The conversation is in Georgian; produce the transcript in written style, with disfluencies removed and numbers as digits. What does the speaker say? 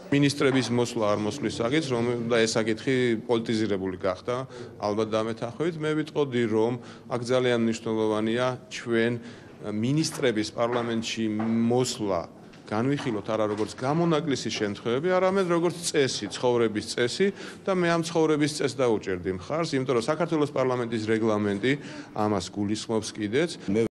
მინისტრების მოსვლა არ მოსვლის საკითხს, და ეს საკითხი პოლიტიზირებული გახდა, ალბათ დამეთანხმებით. მე ვიტყოდი, რომ აქ ძალიან მნიშვნელოვანია ჩვენ მინისტრების პარლამენტში მოსვლა განვიხილოთ არა როგორც გამონაკლისი შემთხვევები, არამედ როგორც წესი, ცხოვრების წესი და მე ამ ცხოვრების წესს დაუჭერდი მხარს, იმიტომ რომ საქართველოს პარლამენტის რეგლამენტი ამას გულისხმობს კიდეც.